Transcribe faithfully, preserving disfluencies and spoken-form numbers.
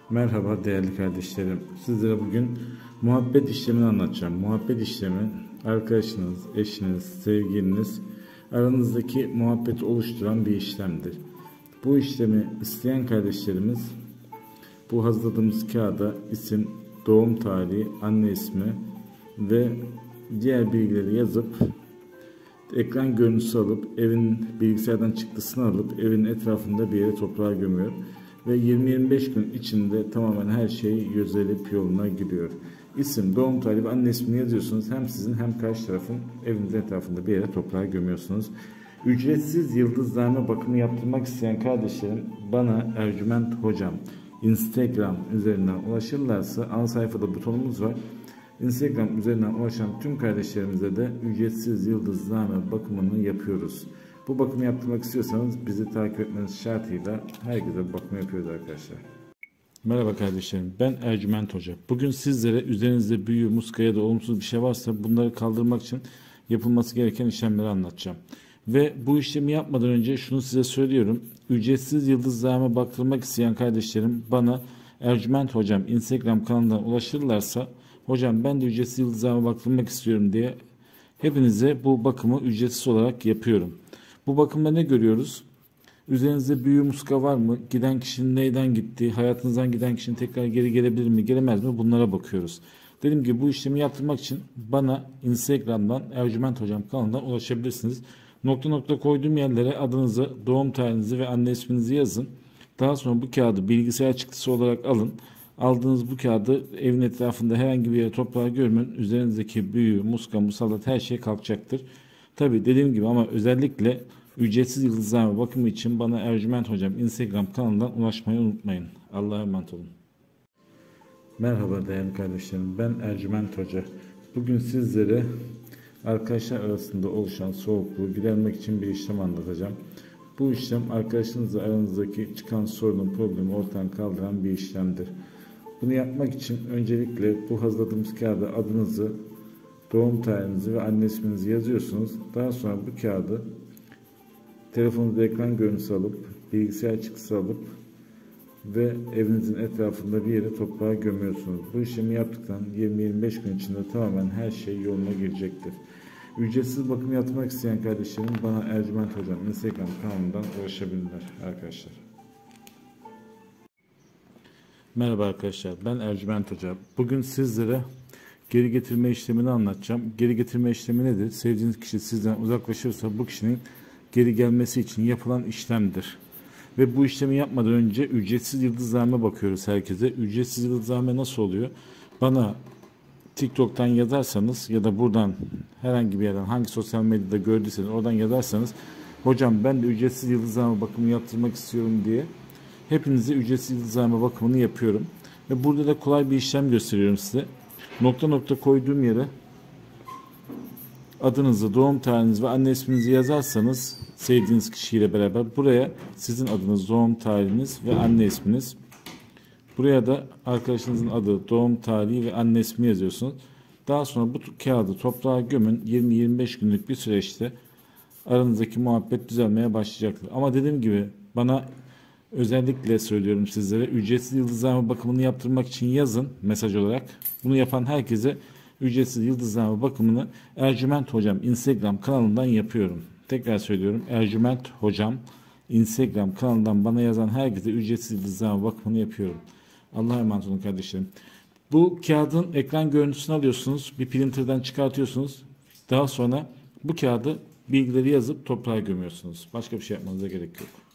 Merhaba değerli kardeşlerim. Sizlere bugün muhabbet işlemini anlatacağım. Muhabbet işlemi arkadaşınız, eşiniz, sevgiliniz aranızdaki muhabbeti oluşturan bir işlemdir. Bu işlemi isteyen kardeşlerimiz bu hazırladığımız kağıda isim, doğum tarihi, anne ismi ve diğer bilgileri yazıp ekran görüntüsü alıp evin bilgisayardan çıktısını alıp evin etrafında bir yere toprağa gömüyor. Ve yirmi yirmi beş gün içinde tamamen her şey gözelip yoluna giriyor. İsim, doğum tarihi ve anne ismini yazıyorsunuz. Hem sizin hem karşı tarafın evinizin etrafında bir yere toprağa gömüyorsunuz. Ücretsiz yıldızlarına bakımı yaptırmak isteyen kardeşlerim bana Ercüment Hocam Instagram üzerinden ulaşırlarsa ana sayfada butonumuz var. Instagram üzerinden ulaşan tüm kardeşlerimize de ücretsiz yıldızlarına bakımını yapıyoruz. Bu bakımı yaptırmak istiyorsanız bizi takip etmeniz şartıyla herkese bakım yapıyoruz arkadaşlar. Merhaba kardeşlerim, ben Ercüment Hoca. Bugün sizlere üzerinizde büyü, muska ya da olumsuz bir şey varsa bunları kaldırmak için yapılması gereken işlemleri anlatacağım. Ve bu işlemi yapmadan önce şunu size söylüyorum. Ücretsiz yıldızlarıma baktırmak isteyen kardeşlerim bana Ercüment Hocam Instagram kanalından ulaşırlarsa hocam ben de ücretsiz yıldızlarıma baktırmak istiyorum diye hepinize bu bakımı ücretsiz olarak yapıyorum. Bu bakımda ne görüyoruz? Üzerinizde büyü muska var mı? Giden kişinin neyden gitti? Hayatınızdan giden kişinin tekrar geri gelebilir mi? Gelemez mi? Bunlara bakıyoruz. Dediğim gibi bu işlemi yaptırmak için bana Instagram'dan Ercüment Hocam kanalından ulaşabilirsiniz. Nokta nokta koyduğum yerlere adınızı, doğum tarihinizi ve anne isminizi yazın. Daha sonra bu kağıdı bilgisayar çıktısı olarak alın. Aldığınız bu kağıdı evin etrafında herhangi bir yere toprağa gömün. Üzerinizdeki büyü, muska, musallat her şey kalkacaktır. Tabi dediğim gibi ama özellikle ücretsiz yıldızlarıma bakımı için bana Ercüment Hocam Instagram kanalından ulaşmayı unutmayın. Allah'a emanet olun. Merhaba değerli kardeşlerim, ben Ercüment Hoca. Bugün sizlere arkadaşlar arasında oluşan soğukluğu gidermek için bir işlem anlatacağım. Bu işlem arkadaşınızla aranızdaki çıkan sorunun, problemi ortadan kaldıran bir işlemdir. Bunu yapmak için öncelikle bu hazırladığımız kağıda adınızı, doğum tarihinizi ve anne isminizi yazıyorsunuz. Daha sonra bu kağıdı telefonunuzda ekran görüntüsü alıp, bilgisayar çıktısı alıp ve evinizin etrafında bir yere toprağa gömüyorsunuz. Bu işlemi yaptıktan yirmi yirmi beş gün içinde tamamen her şey yoluna girecektir. Ücretsiz bakım yapmak isteyen kardeşlerim bana Ercüment Hocam Instagram kanalından ulaşabilirler arkadaşlar. Merhaba arkadaşlar, ben Ercüment Hoca. Bugün sizlere geri getirme işlemini anlatacağım. Geri getirme işlemi nedir? Sevdiğiniz kişi sizden uzaklaşırsa bu kişinin geri gelmesi için yapılan işlemdir. Ve bu işlemi yapmadan önce ücretsiz yıldızlarına bakıyoruz herkese. Ücretsiz yıldızlarına nasıl oluyor? Bana TikTok'tan yazarsanız ya da buradan herhangi bir yerden hangi sosyal medyada gördüyseniz oradan yazarsanız hocam ben de ücretsiz yıldızlarına bakımı yaptırmak istiyorum diye hepinize ücretsiz yıldızlarına bakımını yapıyorum. Ve burada da kolay bir işlem gösteriyorum size. Nokta nokta koyduğum yere adınızı, doğum tarihinizi ve anne isminizi yazarsanız sevdiğiniz kişiyle beraber buraya sizin adınız, doğum tarihiniz ve anne isminiz. Buraya da arkadaşınızın adı, doğum tarihi ve anne ismi yazıyorsunuz. Daha sonra bu kağıdı toprağa gömün. yirmi yirmi beş günlük bir süreçte aranızdaki muhabbet düzelmeye başlayacaktır. Ama dediğim gibi bana özellikle söylüyorum sizlere ücretsiz yıldızlarma bakımını yaptırmak için yazın mesaj olarak. Bunu yapan herkese ücretsiz yıldızlarma bakımını Ercüment Hocam Instagram kanalından yapıyorum. Tekrar söylüyorum Ercüment Hocam Instagram kanalından bana yazan herkese ücretsiz yıldızlarma bakımını yapıyorum. Allah'a emanet olun kardeşlerim. Bu kağıdın ekran görüntüsünü alıyorsunuz. Bir printerden çıkartıyorsunuz. Daha sonra bu kağıdı bilgileri yazıp toprağa gömüyorsunuz. Başka bir şey yapmanıza gerek yok.